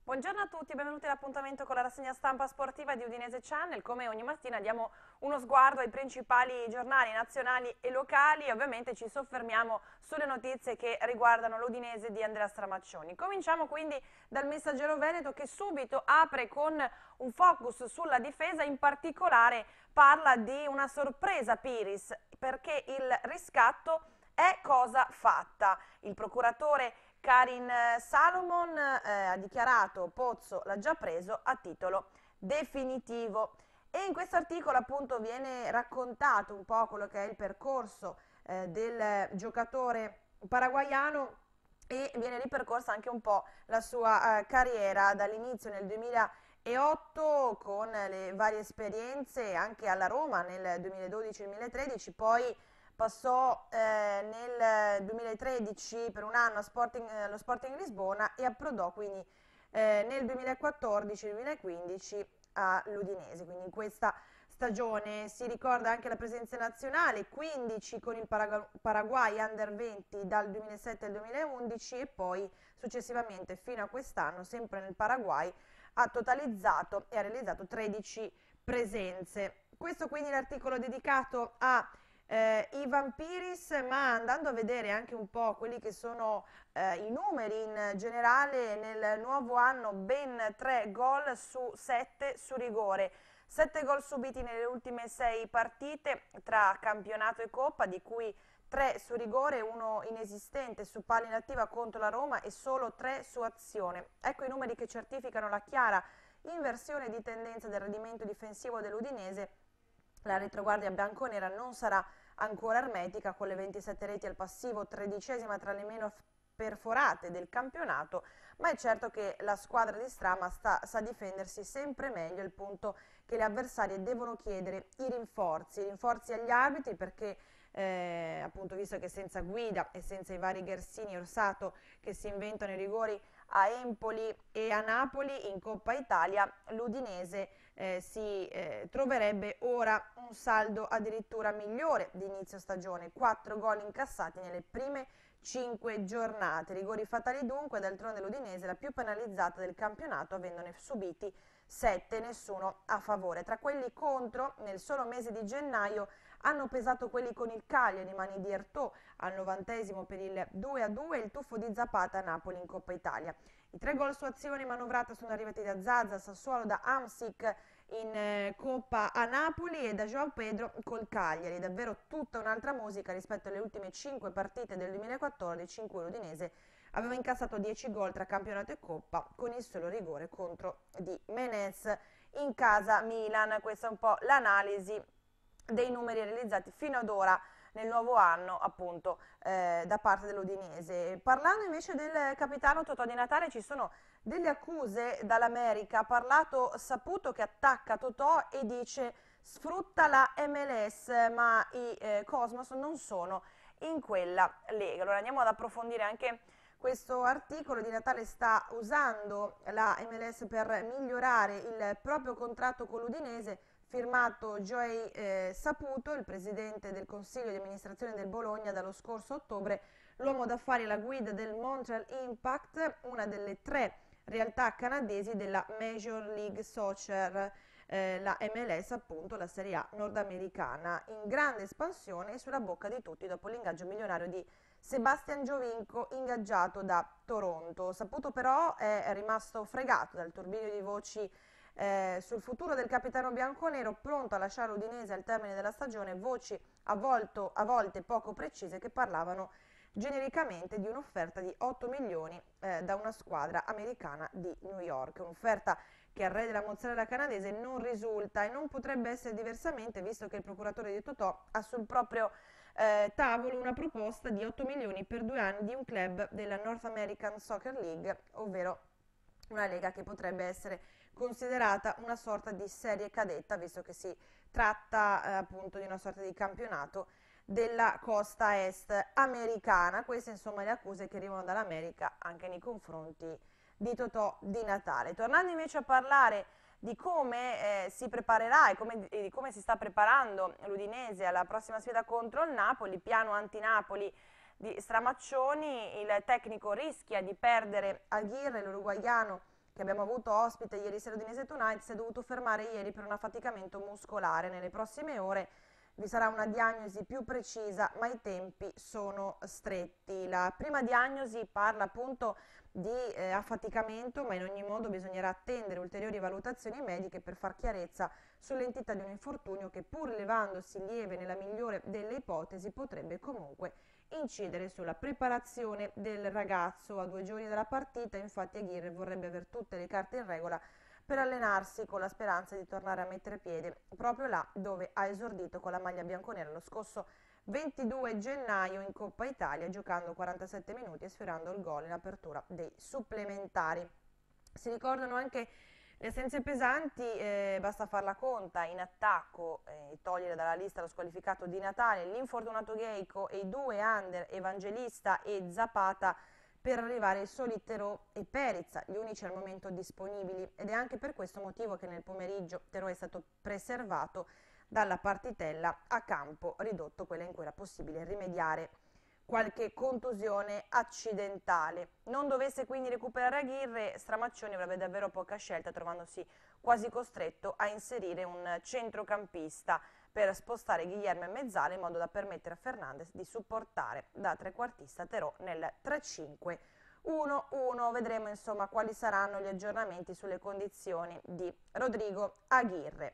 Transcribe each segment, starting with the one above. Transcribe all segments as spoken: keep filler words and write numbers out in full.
Buongiorno a tutti, benvenuti all'appuntamento con la rassegna stampa sportiva di Udinese Channel. Come ogni mattina diamo uno sguardo ai principali giornali nazionali e locali e ovviamente ci soffermiamo sulle notizie che riguardano l'Udinese di Andrea Stramaccioni. Cominciamo quindi dal Messaggero Veneto che subito apre con un focus sulla difesa, in particolare parla di una sorpresa Piris perché il riscatto è cosa fatta. Il procuratore Karin Salomon eh, ha dichiarato Pozzo l'ha già preso a titolo definitivo e in questo articolo appunto viene raccontato un po' quello che è il percorso eh, del giocatore paraguaiano e viene ripercorsa anche un po' la sua eh, carriera dall'inizio nel duemilaotto con le varie esperienze anche alla Roma nel duemiladodici-duemilatredici, poi passò eh, nel duemilatredici per un anno Sporting, eh, allo Sporting Lisbona e approdò quindi eh, nel duemilaquattordici-duemilaquindici all'Udinese. Quindi in questa stagione si ricorda anche la presenza nazionale, quindici con il Parag Paraguay Under venti dal duemilasette al duemilaundici e poi successivamente fino a quest'anno sempre nel Paraguay ha totalizzato e ha realizzato tredici presenze. Questo quindi l'articolo dedicato a eh, Ivan Piris, ma andando a vedere anche un po' quelli che sono eh, i numeri in generale, nel nuovo anno ben tre gol su sette su rigore, sette gol subiti nelle ultime sei partite tra campionato e coppa, di cui tre su rigore, uno inesistente su palla inattiva contro la Roma e solo tre su azione. Ecco i numeri che certificano la chiara inversione di tendenza del rendimento difensivo dell'Udinese. La retroguardia bianconera non sarà ancora ermetica con le ventisette reti al passivo, tredicesima tra le meno perforate del campionato, ma è certo che la squadra di Strama sta, sa difendersi sempre meglio, al punto che le avversarie devono chiedere i rinforzi, i rinforzi agli arbitri perché eh, appunto visto che senza Guida e senza i vari Gersini e Orsato che si inventano i rigori a Empoli e a Napoli in Coppa Italia, l'Udinese eh, si eh, troverebbe ora un saldo addirittura migliore di inizio stagione, quattro gol incassati nelle prime cinque giornate, rigori fatali dunque, d'altronde l'Udinese la più penalizzata del campionato avendone subiti sette, nessuno a favore. Tra quelli contro nel solo mese di gennaio hanno pesato quelli con il Cagliari di mani di Ertò al novantesimo per il due a due e il tuffo di Zapata a Napoli in Coppa Italia. I tre gol su azione manovrata sono arrivati da Zaza, Sassuolo, da Amsic in eh, Coppa a Napoli e da João Pedro col Cagliari. Davvero tutta un'altra musica rispetto alle ultime cinque partite del duemilaquattordici in cui l'Udinese aveva incassato dieci gol tra campionato e Coppa con il solo rigore contro di Menez in casa Milan. Questa è un po' l'analisi dei numeri realizzati fino ad ora nel nuovo anno appunto eh, da parte dell'Udinese. Parlando invece del capitano Totò Di Natale, ci sono delle accuse dall'America. Ha parlato Saputo che attacca Totò e dice sfrutta la M L S, ma i eh, Cosmos non sono in quella lega. Allora andiamo ad approfondire anche questo articolo. Di Natale sta usando la M L S per migliorare il proprio contratto con l'Udinese, firmato Joey eh, Saputo, il presidente del consiglio di amministrazione del Bologna dallo scorso ottobre, l'uomo d'affari alla guida del Montreal Impact, una delle tre realtà canadesi della Major League Soccer, eh, la M L S appunto, la Serie A nordamericana, in grande espansione e sulla bocca di tutti dopo l'ingaggio milionario di Sebastian Giovinco ingaggiato da Toronto. Saputo però è rimasto fregato dal turbinio di voci Eh, sul futuro del capitano bianconero, pronto a lasciare l'Udinese al termine della stagione, voci a, volto, a volte poco precise che parlavano genericamente di un'offerta di otto milioni eh, da una squadra americana di New York, un'offerta che al re della mozzarella canadese non risulta e non potrebbe essere diversamente, visto che il procuratore di Totò ha sul proprio eh, tavolo una proposta di otto milioni per due anni di un club della North American Soccer League, ovvero una lega che potrebbe essere considerata una sorta di serie cadetta, visto che si tratta eh, appunto di una sorta di campionato della costa est americana. Queste insomma le accuse che arrivano dall'America anche nei confronti di Totò Di Natale. Tornando invece a parlare di come eh, si preparerà e, come, e di come si sta preparando l'Udinese alla prossima sfida contro il Napoli, piano anti-Napoli di Stramaccioni, il tecnico rischia di perdere Aguirre, l'uruguaiano che abbiamo avuto ospite ieri sera Udinese Tonight, si è dovuto fermare ieri per un affaticamento muscolare. Nelle prossime ore vi sarà una diagnosi più precisa, ma i tempi sono stretti. La prima diagnosi parla appunto di eh, affaticamento, ma in ogni modo bisognerà attendere ulteriori valutazioni mediche per far chiarezza sull'entità di un infortunio che, pur levandosi lieve nella migliore delle ipotesi, potrebbe comunque incidere sulla preparazione del ragazzo. A due giorni dalla partita, infatti, Aguirre vorrebbe avere tutte le carte in regola per allenarsi, con la speranza di tornare a mettere piede proprio là dove ha esordito con la maglia bianconera lo scorso ventidue gennaio in Coppa Italia, giocando quarantasette minuti e sfiorando il gol in apertura dei supplementari. Si ricordano anche le assenze pesanti, eh, basta farla conta: in attacco, eh, togliere dalla lista lo squalificato Di Natale, l'infortunato Geico e i due under Evangelista e Zapata, per arrivare ai soli Terò e Perizza, gli unici al momento disponibili, ed è anche per questo motivo che nel pomeriggio Terò è stato preservato dalla partitella a campo ridotto, quella in cui era possibile rimediare qualche contusione accidentale. Non dovesse quindi recuperare Aguirre, Stramaccioni avrebbe davvero poca scelta, trovandosi quasi costretto a inserire un centrocampista per spostare Guillermo e Mezzala, in modo da permettere a Fernandez di supportare da trequartista Terò nel tre cinque uno uno. Vedremo insomma quali saranno gli aggiornamenti sulle condizioni di Rodrigo Aguirre.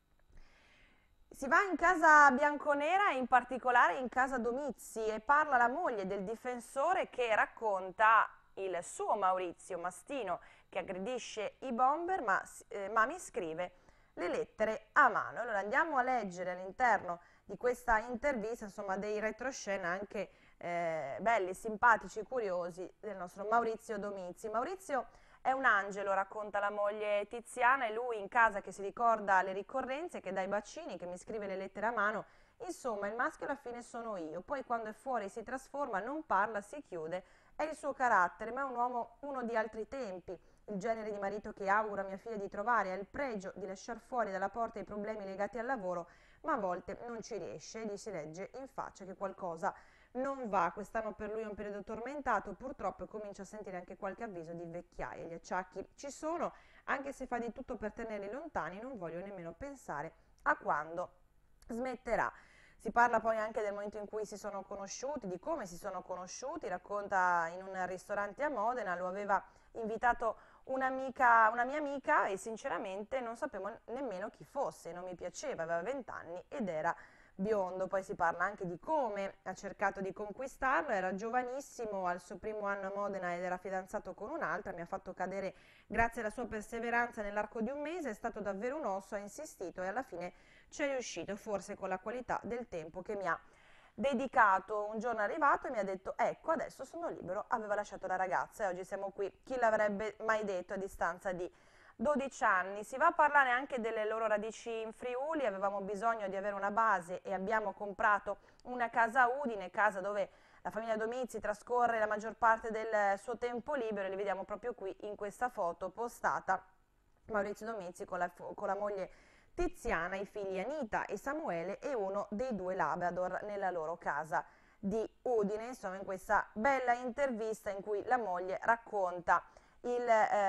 Si va in casa bianconera, in particolare in casa Domizzi, e parla la moglie del difensore, che racconta il suo Maurizio Mastino che aggredisce i bomber, ma, eh, ma mi scrive le lettere a mano. Allora andiamo a leggere all'interno di questa intervista insomma dei retroscena anche eh, belli, simpatici, curiosi del nostro Maurizio Domizzi. Maurizio è un angelo, racconta la moglie Tiziana, e lui in casa che si ricorda le ricorrenze, che dà i bacini, che mi scrive le lettere a mano. Insomma, il maschio alla fine sono io, poi quando è fuori si trasforma, non parla, si chiude, è il suo carattere, ma è un uomo, uno di altri tempi, il genere di marito che augura a mia figlia di trovare, ha il pregio di lasciar fuori dalla porta i problemi legati al lavoro, ma a volte non ci riesce e gli si legge in faccia che qualcosa non va. Quest'anno per lui è un periodo tormentato, purtroppo, e comincia a sentire anche qualche avviso di vecchiaia. Gli acciacchi ci sono, anche se fa di tutto per tenerli lontani, non voglio nemmeno pensare a quando smetterà. Si parla poi anche del momento in cui si sono conosciuti, di come si sono conosciuti. Racconta in un ristorante a Modena, lo aveva invitato un'amica, una mia amica, e sinceramente non sapevo nemmeno chi fosse, non mi piaceva, aveva vent'anni ed era biondo. Poi si parla anche di come ha cercato di conquistarlo, era giovanissimo, al suo primo anno a Modena, ed era fidanzato con un'altra, mi ha fatto cadere grazie alla sua perseveranza nell'arco di un mese, è stato davvero un osso, ha insistito e alla fine ci è riuscito, forse con la qualità del tempo che mi ha dedicato. Un giorno è arrivato e mi ha detto: ecco, adesso sono libero, aveva lasciato la ragazza e oggi siamo qui. Chi l'avrebbe mai detto, a distanza di dodici anni. Si va a parlare anche delle loro radici in Friuli. Avevamo bisogno di avere una base e abbiamo comprato una casa a Udine, casa dove la famiglia Domizzi trascorre la maggior parte del suo tempo libero, e li vediamo proprio qui in questa foto postata Maurizio Domizzi con la, con la moglie Tiziana, i figli Anita e Samuele e uno dei due Labrador nella loro casa di Udine. Insomma, in questa bella intervista in cui la moglie racconta il,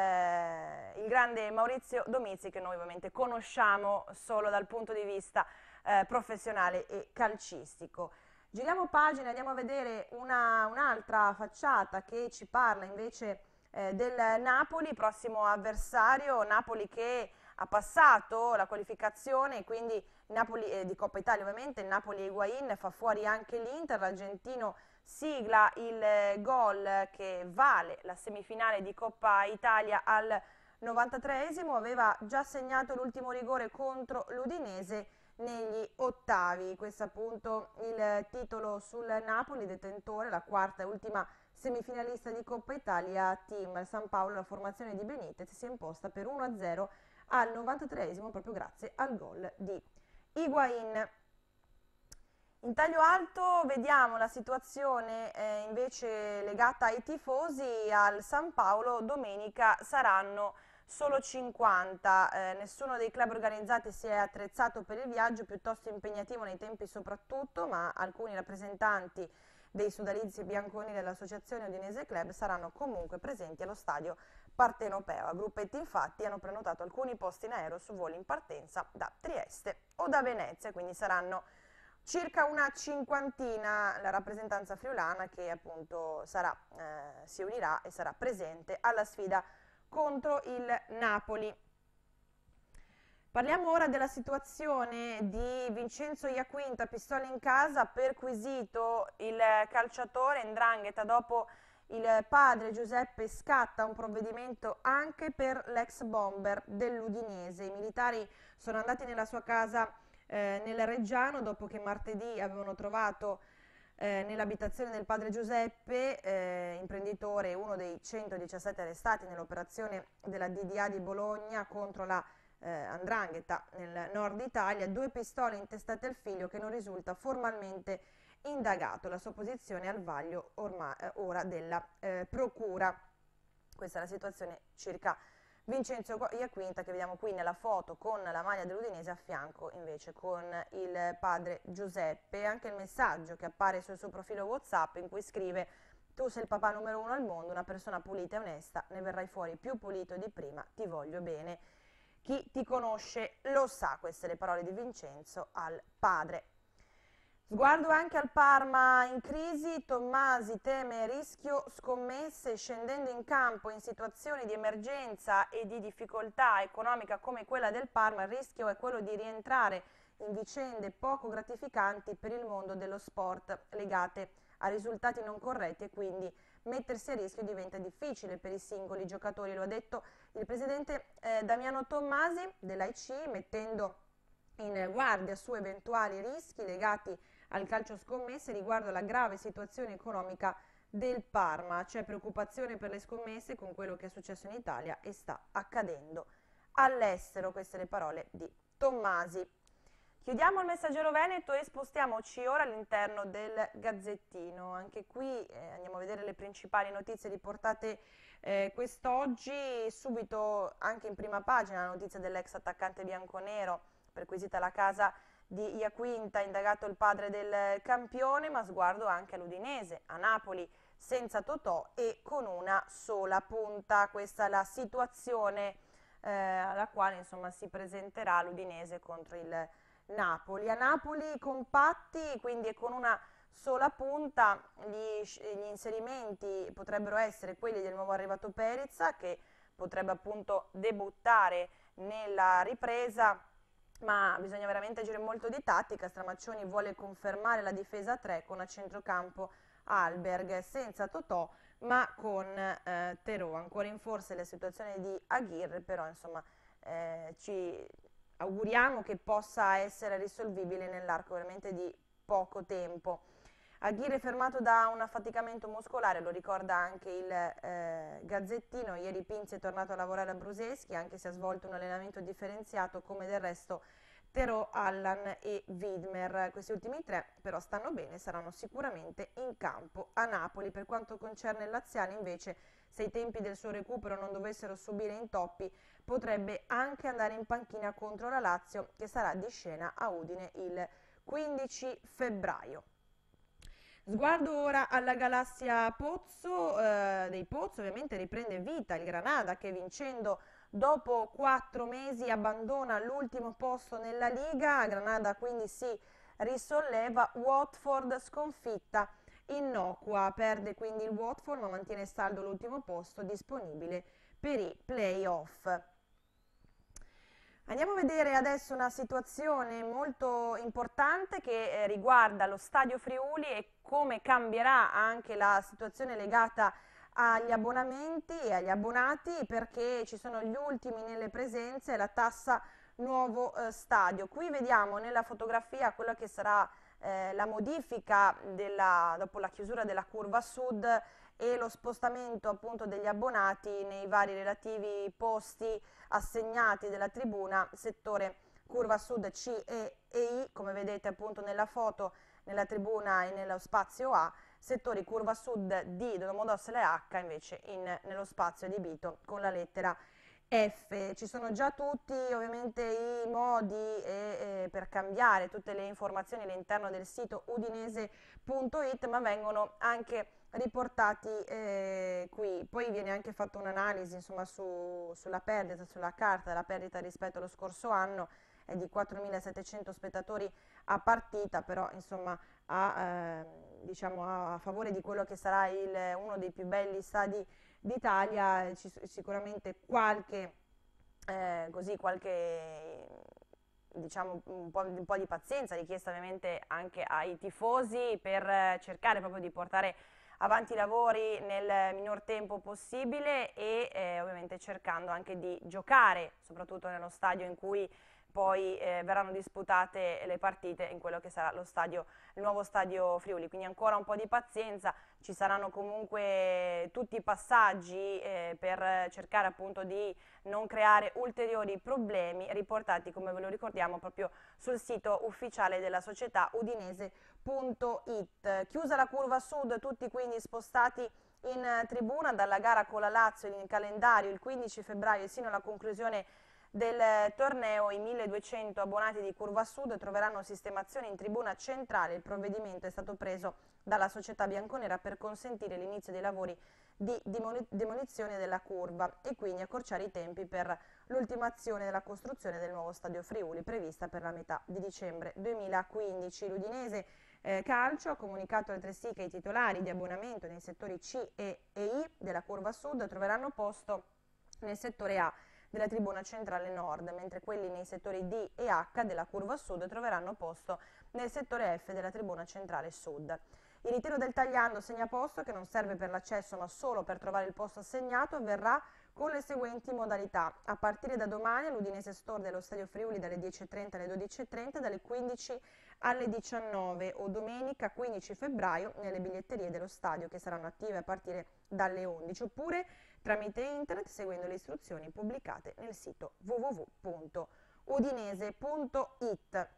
eh, il grande Maurizio Domizzi, che noi ovviamente conosciamo solo dal punto di vista eh, professionale e calcistico. Giriamo pagina, andiamo a vedere una, un'altra facciata che ci parla invece eh, del Napoli, prossimo avversario. Napoli che ha passato la qualificazione, quindi Napoli eh, di Coppa Italia ovviamente, il Napoli e Higuain, fa fuori anche l'Inter, l'argentino sigla il eh, gol che vale la semifinale di Coppa Italia al novantatreesimo, aveva già segnato l'ultimo rigore contro l'Udinese negli ottavi. Questo appunto il titolo sul Napoli, detentore, la quarta e ultima semifinalista di Coppa Italia. Team San Paolo, la formazione di Benitez, si è imposta per uno a zero al novantatreesimo proprio grazie al gol di Higuain. In taglio alto vediamo la situazione eh, invece legata ai tifosi. Al San Paolo domenica saranno solo cinquanta, eh, nessuno dei club organizzati si è attrezzato per il viaggio, piuttosto impegnativo nei tempi soprattutto, ma alcuni rappresentanti dei sodalizi bianconeri dell'associazione Udinese Club saranno comunque presenti allo stadio partenopeo. A gruppetti infatti hanno prenotato alcuni posti in aereo su voli in partenza da Trieste o da Venezia, quindi saranno circa una cinquantina la rappresentanza friulana che appunto sarà, eh, si unirà e sarà presente alla sfida contro il Napoli. Parliamo ora della situazione di Vincenzo Iaquinta, pistola in casa, perquisito il calciatore 'ndrangheta dopo il padre Giuseppe scatta un provvedimento anche per l'ex bomber dell'Udinese. I militari sono andati nella sua casa eh, nel Reggiano dopo che martedì avevano trovato eh, nell'abitazione del padre Giuseppe, eh, imprenditore, uno dei centodiciassette arrestati nell'operazione della D D A di Bologna contro la Eh, 'ndrangheta nel nord Italia, due pistole intestate al figlio che non risulta formalmente indagato. La sua posizione è al vaglio ormai, eh, ora della eh, procura. Questa è la situazione circa Vincenzo Iaquinta, che vediamo qui nella foto con la maglia dell'Udinese, a fianco invece con il padre Giuseppe. Anche il messaggio che appare sul suo profilo WhatsApp in cui scrive: tu sei il papà numero uno al mondo, una persona pulita e onesta, ne verrai fuori più pulito di prima, ti voglio bene. Chi ti conosce lo sa. Queste le parole di Vincenzo al padre. Sguardo anche al Parma in crisi. Tommasi teme rischio scommesse scendendo in campo in situazioni di emergenza e di difficoltà economica come quella del Parma. Il rischio è quello di rientrare in vicende poco gratificanti per il mondo dello sport legate a risultati non corretti e quindi mettersi a rischio diventa difficile per i singoli giocatori. Lo ha detto il presidente eh, Damiano Tommasi dell'A I C, mettendo in guardia su eventuali rischi legati al calcio scommesse riguardo alla grave situazione economica del Parma. C'è preoccupazione per le scommesse con quello che è successo in Italia e sta accadendo all'estero. Queste le parole di Tommasi. Chiudiamo il Messaggero Veneto e spostiamoci ora all'interno del Gazzettino. Anche qui eh, andiamo a vedere le principali notizie riportate eh, quest'oggi. Subito anche in prima pagina la notizia dell'ex attaccante bianconero, perquisita la casa di Iaquinta, indagato il padre del campione, ma sguardo anche all'Udinese, a Napoli senza Totò e con una sola punta. Questa è la situazione eh, alla quale insomma si presenterà l'Udinese contro il Napoli. A Napoli compatti, quindi con una sola punta. Gli, gli inserimenti potrebbero essere quelli del nuovo arrivato Perizza, che potrebbe appunto debuttare nella ripresa, ma bisogna veramente agire molto di tattica. Stramaccioni vuole confermare la difesa a tre con a centrocampo Alberg, senza Totò ma con eh, Terò. Ancora in forse la situazione di Aguirre, però insomma eh, ci auguriamo che possa essere risolvibile nell'arco veramente di poco tempo. Aguirre fermato da un affaticamento muscolare, lo ricorda anche il eh, Gazzettino. Ieri Pinzi è tornato a lavorare a Bruseschi, anche se ha svolto un allenamento differenziato, come del resto Terò, Allan e Widmer. Questi ultimi tre però stanno bene, saranno sicuramente in campo a Napoli. Per quanto concerne il Laziale invece, se i tempi del suo recupero non dovessero subire intoppi, potrebbe anche andare in panchina contro la Lazio, che sarà di scena a Udine il quindici febbraio. Sguardo ora alla galassia Pozzo, eh, dei Pozzo ovviamente riprende vita il Granada, che vincendo dopo quattro mesi abbandona l'ultimo posto nella Liga. Granada quindi si risolleva. Watford sconfitta innocua, perde quindi il Watford ma mantiene saldo l'ultimo posto disponibile per i play-off. Andiamo a vedere adesso una situazione molto importante che eh, riguarda lo Stadio Friuli e come cambierà anche la situazione legata agli abbonamenti e agli abbonati, perché ci sono gli ultimi nelle presenze e la tassa nuovo eh, stadio. Qui vediamo nella fotografia quella che sarà eh, la modifica della, dopo la chiusura della curva sud e lo spostamento appunto degli abbonati nei vari relativi posti assegnati della tribuna, settore curva sud C e, e I, come vedete appunto nella foto, nella tribuna e nello spazio A, settori curva sud D, Domodossola e H invece in, nello spazio adibito con la lettera F. Ci sono già tutti ovviamente i modi e, e per cambiare tutte le informazioni all'interno del sito udinese punto it, ma vengono anche riportati eh, qui. Poi viene anche fatta un'analisi insomma su, sulla perdita, sulla carta della perdita rispetto allo scorso anno, è di quattromilasettecento spettatori a partita, però insomma a, eh, diciamo a favore di quello che sarà il, uno dei più belli stadi d'Italia, ci, sicuramente qualche, eh, così, qualche diciamo un po', un po' di pazienza richiesta ovviamente anche ai tifosi per cercare proprio di portare avanti i lavori nel minor tempo possibile e eh, ovviamente cercando anche di giocare, soprattutto nello stadio in cui poi eh, verranno disputate le partite, in quello che sarà lo stadio, il nuovo stadio Friuli. Quindi ancora un po' di pazienza, ci saranno comunque tutti i passaggi eh, per cercare appunto di non creare ulteriori problemi, riportati, come ve lo ricordiamo, proprio sul sito ufficiale della società udinese punto it. Chiusa la curva sud, tutti quindi spostati in tribuna dalla gara con la Lazio in calendario il quindici febbraio sino alla conclusione del torneo. I milleduecento abbonati di Curva Sud troveranno sistemazione in tribuna centrale. Il provvedimento è stato preso dalla società bianconera per consentire l'inizio dei lavori di demolizione della curva e quindi accorciare i tempi per l'ultimazione della costruzione del nuovo stadio Friuli, prevista per la metà di dicembre duemilaquindici. L'Udinese eh, Calcio ha comunicato altresì che i titolari di abbonamento nei settori C e, e I della Curva Sud troveranno posto nel settore A della tribuna centrale nord, mentre quelli nei settori D e H della curva sud troveranno posto nel settore F della tribuna centrale sud. Il ritiro del tagliando segnaposto, che non serve per l'accesso ma solo per trovare il posto assegnato, avverrà con le seguenti modalità. A partire da domani all'Udinese Store dello Stadio Friuli dalle dieci e trenta alle dodici e trenta, dalle quindici alle diciannove, o domenica quindici febbraio nelle biglietterie dello stadio, che saranno attive a partire dalle undici, oppure tramite internet seguendo le istruzioni pubblicate nel sito w w w punto udinese punto it.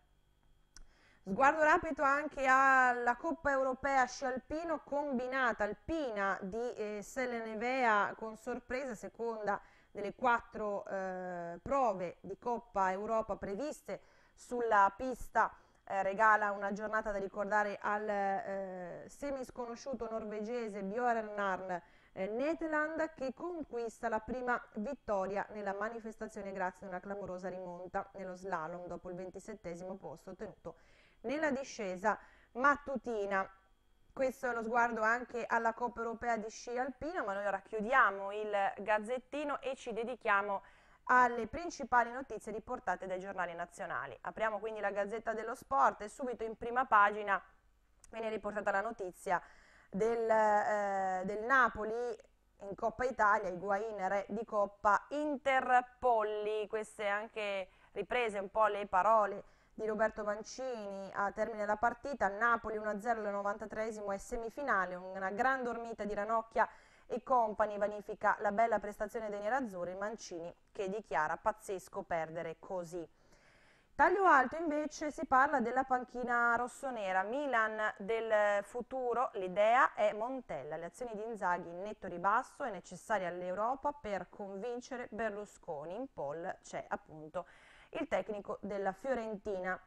Sguardo rapido anche alla Coppa Europea Sci Alpino combinata alpina di eh, Selle Nevea, con sorpresa, seconda delle quattro eh, prove di Coppa Europa previste sulla pista. Eh, regala una giornata da ricordare al eh, semisconosciuto norvegese Bjørnar eh, Netteland, che conquista la prima vittoria nella manifestazione grazie a una clamorosa rimonta nello slalom dopo il ventisettesimo posto ottenuto nella discesa mattutina. Questo è lo sguardo anche alla Coppa Europea di Sci Alpino, ma noi ora chiudiamo il Gazzettino e ci dedichiamo alle principali notizie riportate dai giornali nazionali. Apriamo quindi la Gazzetta dello Sport e subito in prima pagina viene riportata la notizia del, eh, del Napoli in Coppa Italia, Higuaín re di Coppa Interpolli. Queste anche riprese un po' le parole di Roberto Mancini a termine della partita. Napoli uno a zero al novantatreesimo è semifinale, una gran dormita di Ranocchia e compagni vanifica la bella prestazione dei nerazzurri. Mancini che dichiara pazzesco perdere così. Taglio alto invece si parla della panchina rossonera, Milan del futuro, l'idea è Montella, le azioni di Inzaghi in netto ribasso, è necessaria all'Europa per convincere Berlusconi. In poll c'è appunto il tecnico della Fiorentina.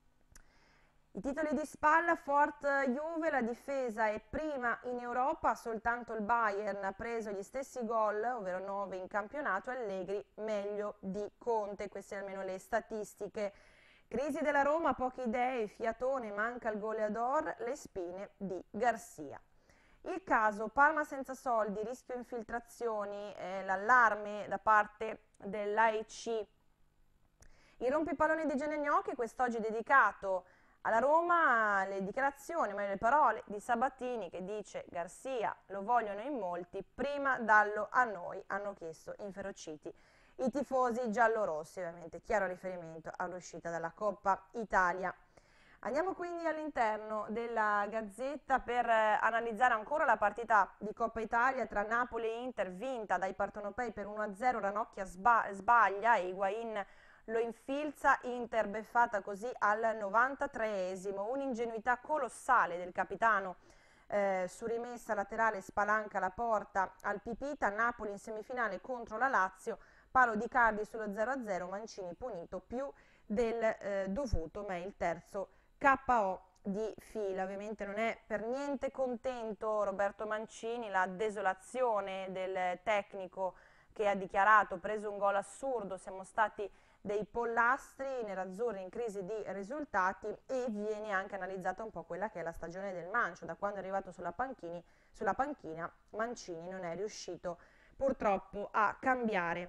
I titoli di spalla, Forte Juve, la difesa è prima in Europa, soltanto il Bayern ha preso gli stessi gol, ovvero nove in campionato, Allegri meglio di Conte, queste almeno le statistiche. Crisi della Roma, poche idee, fiatone, manca il goleador, le spine di Garcia. Il caso Parma senza soldi, rischio infiltrazioni, eh, l'allarme da parte dell'A E C. Il rompipallone di Giannegnocchi, quest'oggi dedicato alla Roma, le dichiarazioni, ma le parole di Sabatini che dice Garcia lo vogliono in molti, prima dallo a noi, hanno chiesto inferociti i tifosi giallorossi, ovviamente chiaro riferimento all'uscita dalla Coppa Italia. Andiamo quindi all'interno della Gazzetta per eh, analizzare ancora la partita di Coppa Italia tra Napoli e Inter, vinta dai partenopei per uno a zero, Ranocchia sba sbaglia e Higuaín lo infilza, Inter beffata così al novantatreesimo, un'ingenuità colossale del capitano eh, su rimessa laterale, spalanca la porta al Pipita. Napoli in semifinale contro la Lazio, palo di Cardi sullo zero a zero, Mancini punito più del eh, dovuto, ma è il terzo K O di fila. Ovviamente non è per niente contento Roberto Mancini, la desolazione del tecnico che ha dichiarato: preso un gol assurdo, siamo stati dei pollastri, i nerazzurri in crisi di risultati, e viene anche analizzata un po' quella che è la stagione del Mancio. Da quando è arrivato sulla, panchini, sulla panchina, Mancini non è riuscito purtroppo a cambiare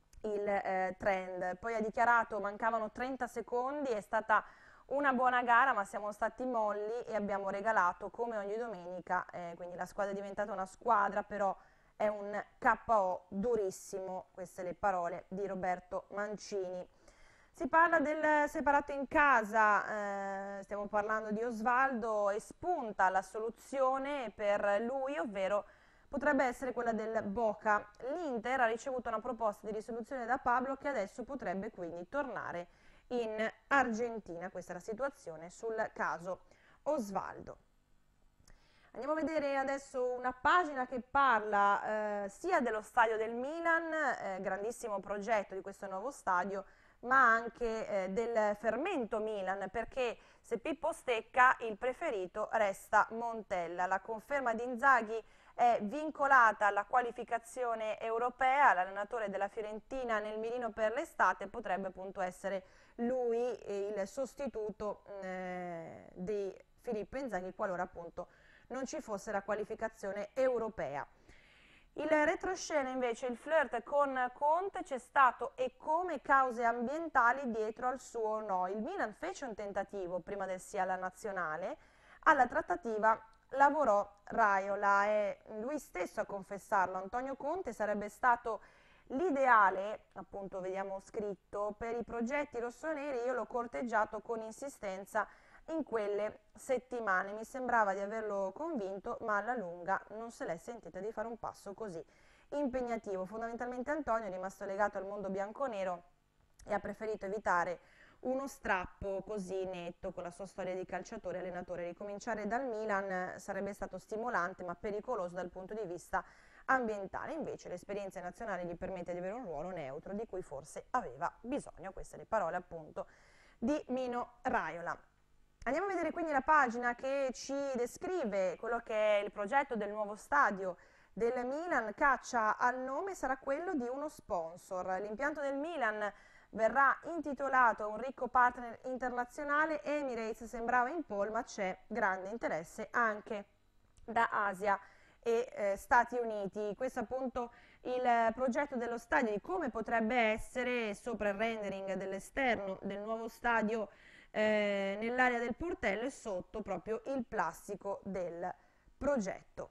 il eh, trend. Poi ha dichiarato: mancavano trenta secondi, è stata una buona gara, ma siamo stati molli e abbiamo regalato come ogni domenica, eh, quindi la squadra è diventata una squadra, però è un K O durissimo. Queste le parole di Roberto Mancini. Si parla del separato in casa, eh, stiamo parlando di Osvaldo, e spunta la soluzione per lui, ovvero potrebbe essere quella del Boca. L'Inter ha ricevuto una proposta di risoluzione da Pablo, che adesso potrebbe quindi tornare in Argentina. Questa è la situazione sul caso Osvaldo. Andiamo a vedere adesso una pagina che parla eh, sia dello stadio del Milan, eh, grandissimo progetto di questo nuovo stadio, ma anche eh, del fermento Milan, perché se Pippo stecca il preferito resta Montella. La conferma di Inzaghi è vincolata alla qualificazione europea. L'allenatore della Fiorentina nel mirino per l'estate potrebbe appunto essere lui il sostituto eh, di Filippo Inzaghi, qualora appunto non ci fosse la qualificazione europea. Il retroscena invece, il flirt con Conte, c'è stato e come cause ambientali dietro al suo no. Il Milan fece un tentativo prima del sì alla nazionale, alla trattativa lavorò Raiola, e lui stesso a confessarlo. Antonio Conte sarebbe stato l'ideale, appunto vediamo scritto, per i progetti rossoneri. Io l'ho corteggiato con insistenza in quelle settimane, mi sembrava di averlo convinto, ma alla lunga non se l'è sentita di fare un passo così impegnativo. Fondamentalmente Antonio è rimasto legato al mondo bianconero e ha preferito evitare uno strappo così netto con la sua storia di calciatore e allenatore. Ricominciare dal Milan sarebbe stato stimolante ma pericoloso dal punto di vista ambientale. Invece l'esperienza nazionale gli permette di avere un ruolo neutro di cui forse aveva bisogno. Queste le parole appunto di Mino Raiola. Andiamo a vedere quindi la pagina che ci descrive quello che è il progetto del nuovo stadio del Milan. Caccia al nome sarà quello di uno sponsor. L'impianto del Milan verrà intitolato a un ricco partner internazionale. Emirates sembrava in pole, ma c'è grande interesse anche da Asia e eh, Stati Uniti. Questo è appunto il progetto dello stadio, di come potrebbe essere sopra il rendering dell'esterno del nuovo stadio eh, nell'area del portello, e sotto proprio il plastico del progetto.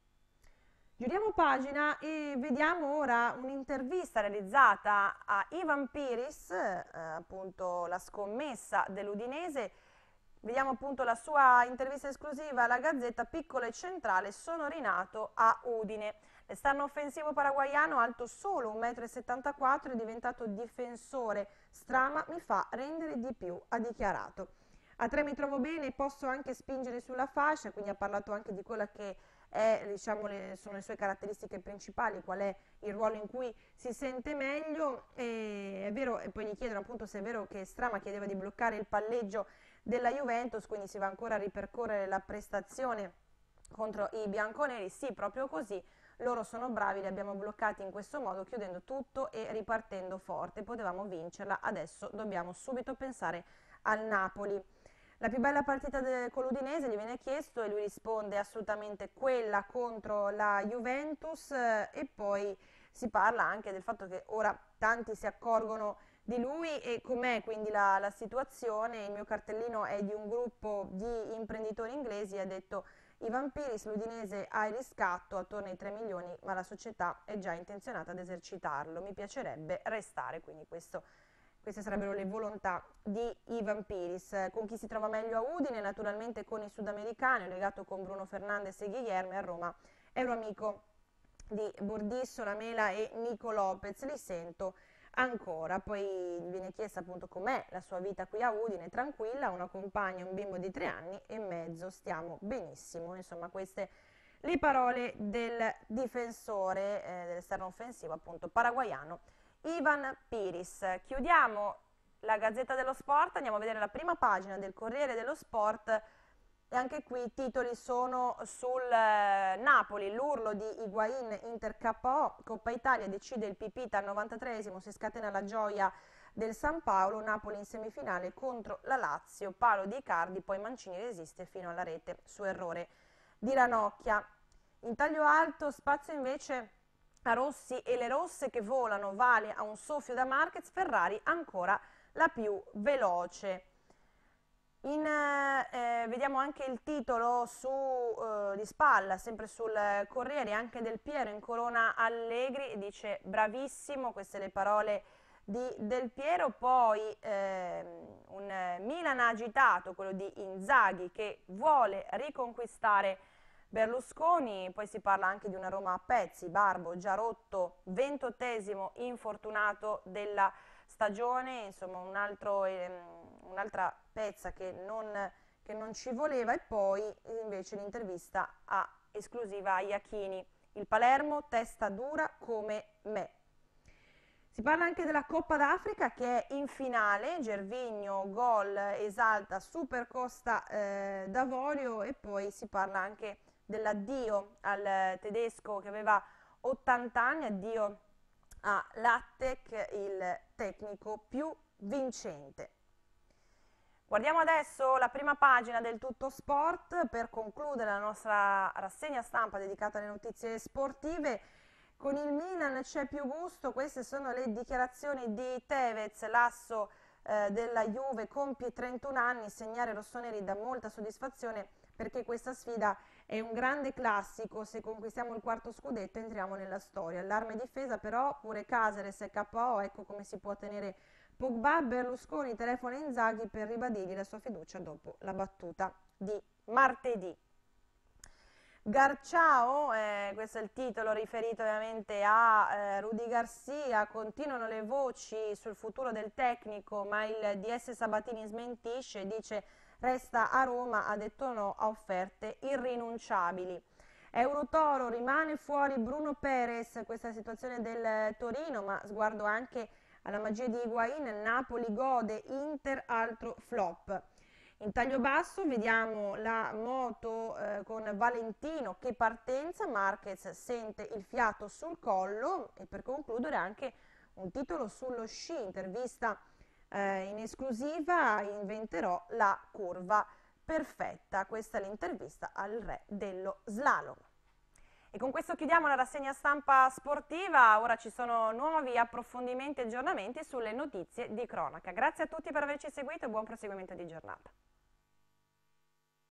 Giriamo pagina e vediamo ora un'intervista realizzata a Ivan Piris, eh, appunto la scommessa dell'Udinese. Vediamo appunto la sua intervista esclusiva alla Gazzetta. Piccolo e centrale, sono rinato a Udine. L'esterno offensivo paraguaiano, alto solo un metro e settantaquattro, è diventato difensore. Strama mi fa rendere di più, ha dichiarato. A tre mi trovo bene, posso anche spingere sulla fascia, quindi ha parlato anche di quella che è, diciamo, le, sono le sue caratteristiche principali, qual è il ruolo in cui si sente meglio. E è vero, e poi gli chiedono appunto se è vero che Strama chiedeva di bloccare il palleggio della Juventus, quindi si va ancora a ripercorrere la prestazione contro i bianconeri. Sì, proprio così, loro sono bravi, li abbiamo bloccati in questo modo, chiudendo tutto e ripartendo forte. Potevamo vincerla, adesso dobbiamo subito pensare al Napoli. La più bella partita con l'Udinese gli viene chiesto e lui risponde assolutamente quella contro la Juventus. Eh, e poi si parla anche del fatto che ora tanti si accorgono di lui e com'è quindi la, la situazione. Il mio cartellino è di un gruppo di imprenditori inglesi, ha detto Ivan Piris. L'Udinese ha il riscatto attorno ai tre milioni, ma la società è già intenzionata ad esercitarlo, mi piacerebbe restare. Quindi questo, queste sarebbero le volontà di Ivan Piris. Con chi si trova meglio a Udine? Naturalmente con i sudamericani, ho legato con Bruno Fernandes e Guilherme. A Roma ero amico di Bordisso, Lamela e Nico Lopez, li sento ancora. Poi gli viene chiesto appunto com'è la sua vita qui a Udine. Tranquilla, una compagna, un bimbo di tre anni e mezzo, stiamo benissimo. Insomma, queste le parole del difensore eh, dell'esterno offensivo appunto paraguaiano Ivan Piris. Chiudiamo la Gazzetta dello Sport, andiamo a vedere la prima pagina del Corriere dello Sport. E anche qui i titoli sono sul eh, Napoli, l'urlo di Higuain Inter K O, Coppa Italia decide il Pipita al novantatreesimo, si scatena la gioia del San Paolo, Napoli in semifinale contro la Lazio, palo di Icardi, poi Mancini resiste fino alla rete su errore di Ranocchia. In taglio alto, spazio invece a Rossi e le rosse che volano, vale a un soffio da Marquez, Ferrari ancora la più veloce. In, eh, vediamo anche il titolo su, eh, di spalla, sempre sul Corriere, anche Del Piero incorona Allegri e dice bravissimo, queste le parole di Del Piero. Poi eh, un Milan agitato, quello di Inzaghi, che vuole riconquistare Berlusconi. Poi si parla anche di una Roma a pezzi, Barbo già rotto, ventottesimo infortunato della stagione, insomma un altro, ehm, un'altra pezza che non, che non ci voleva. E poi invece l'intervista a, esclusiva a Iachini, il Palermo testa dura come me. Si parla anche della Coppa d'Africa che è in finale, Gervinho, gol, esalta Super Costa eh, d'Avorio. E poi si parla anche dell'addio al tedesco che aveva ottanta anni, addio a Lattek, il tecnico più vincente. Guardiamo adesso la prima pagina del Tutto Sport per concludere la nostra rassegna stampa dedicata alle notizie sportive. Con il Milan c'è più gusto, queste sono le dichiarazioni di Tevez, l'asso eh, della Juve, compie trentuno anni, segnare rossoneri dà molta soddisfazione perché questa sfida è un grande classico, se conquistiamo il quarto scudetto entriamo nella storia. Allarme difesa però, pure Caceres è K O, ecco come si può tenere Pogba. Berlusconi telefona Inzaghi per ribadirgli la sua fiducia dopo la battuta di martedì. Garciao, eh, questo è il titolo riferito ovviamente a eh, Rudy Garcia, continuano le voci sul futuro del tecnico, ma il D S Sabatini smentisce, dice resta a Roma, ha detto no a offerte irrinunciabili. Eurotoro, rimane fuori Bruno Perez, questa è la situazione del Torino, ma sguardo anche alla magia di Higuain, Napoli gode, Inter altro flop. In taglio basso vediamo la moto eh, con Valentino, che partenza, Marquez sente il fiato sul collo. E per concludere anche un titolo sullo sci, intervista eh, in esclusiva, inventerò la curva perfetta, questa è l'intervista al re dello slalom. E con questo chiudiamo la rassegna stampa sportiva, ora ci sono nuovi approfondimenti e aggiornamenti sulle notizie di cronaca. Grazie a tutti per averci seguito e buon proseguimento di giornata.